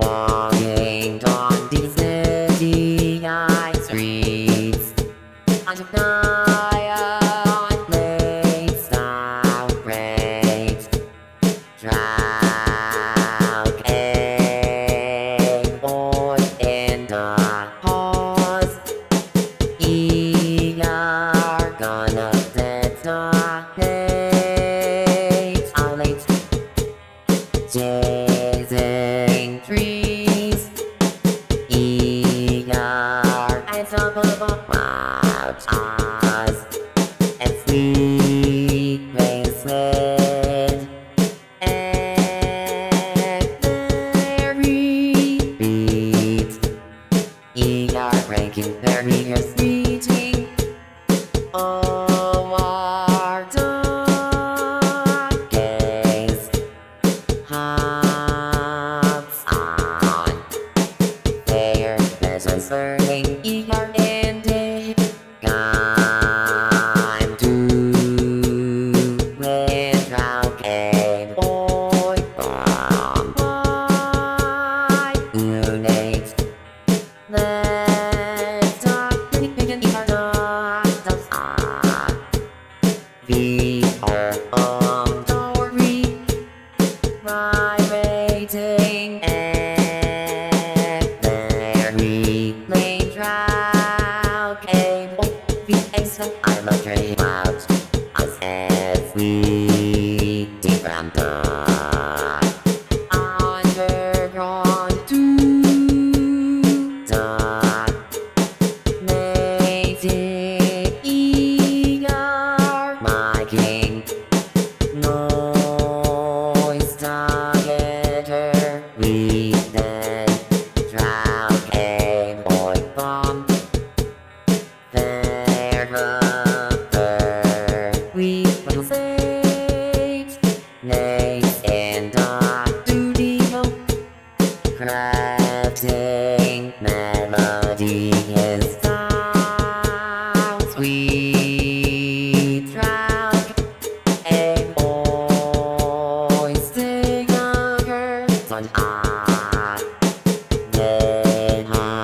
walking on these city streets. On place out great. Drowning boy in the halls. We are gonna detonate alight. Chasing trees. We are unstoppable clouds. And sweet rays slid. And very beat. We are breaking barriers, reaching all our darkest hubs on their peasants learning. We are ending time to win DrookPiBoy from my unite. Let's talk, begin our doctors. We are on story, vibrating and very plain DrookPiBoy. We exit our luxury clouds as we deep from the underground to the native eager, my king, noise targeter. We then DrookPiBoy bomb their rubber. We will save names in the studio, crafting melodies sounds. We DrookPiBoy singers on then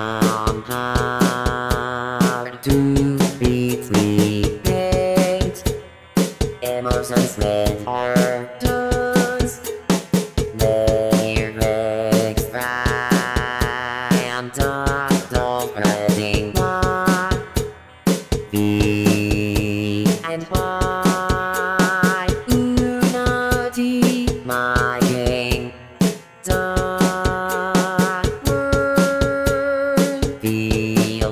hard to beat. We paint emotions with our toes. Lyrics and spreading love. We and why unity, my king. The world feel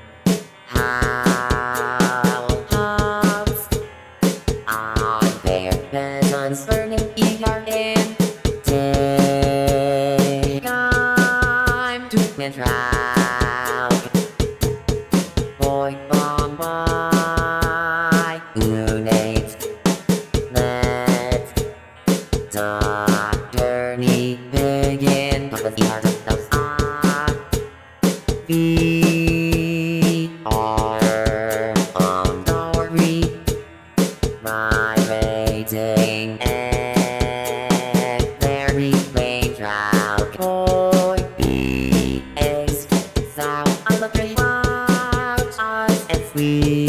how hubs on their peasants learning. Eager in take time to win DrookPiBoy from my unite. Let the journey begin. We are the we are on story, vibrating and very plain DrookPiBoy. We exile on the three clouds and we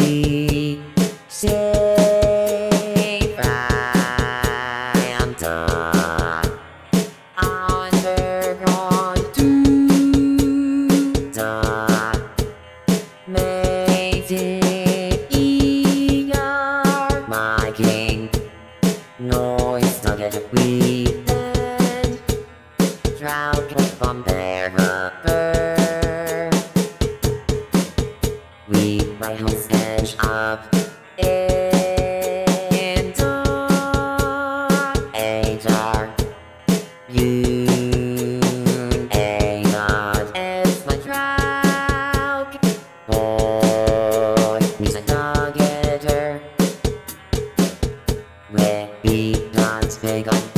shake from the underground to the native eager, my king, noise target. We then DrookPiBoy from their rubber. We my house edge up in the age are you not as my DrookPiBoy music targeter. Where we dance big on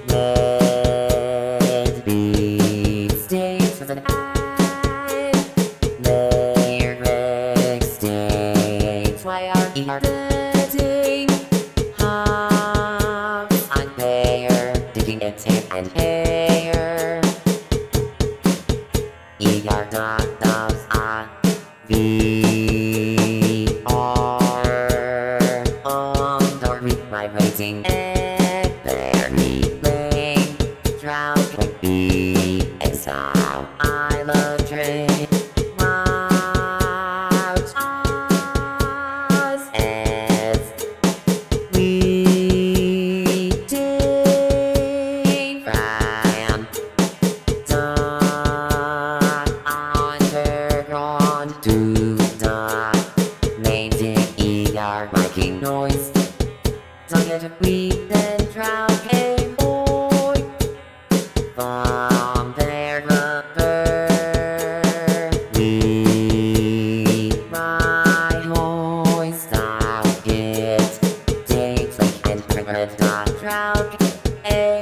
let be states with an eye. Lyrics states why are we getting hubs on player, digging its hair and hair. style. I love train. Making noise, don't get a beat and DrookPiBoy. From there the bird, my voice style, it takes like and regret. DrookPiBoy.